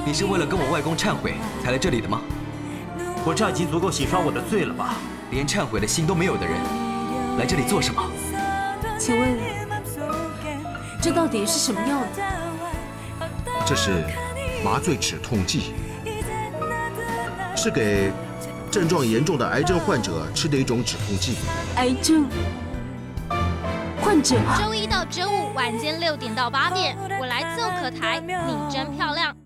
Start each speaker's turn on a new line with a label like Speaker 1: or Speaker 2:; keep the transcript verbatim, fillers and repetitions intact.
Speaker 1: 你是为了跟我外公忏悔才来这里的吗？
Speaker 2: 我这样已经足够洗刷我的罪了吧？
Speaker 1: 连忏悔的心都没有的人，来这里做什么？
Speaker 3: 请问，这到底是什么药呢？
Speaker 4: 这是麻醉止痛剂，是给症状严重的癌症患者吃的一种止痛剂。
Speaker 3: 癌症患者。
Speaker 5: 周一到周五晚间六点到八点，我来做客台，你真漂亮。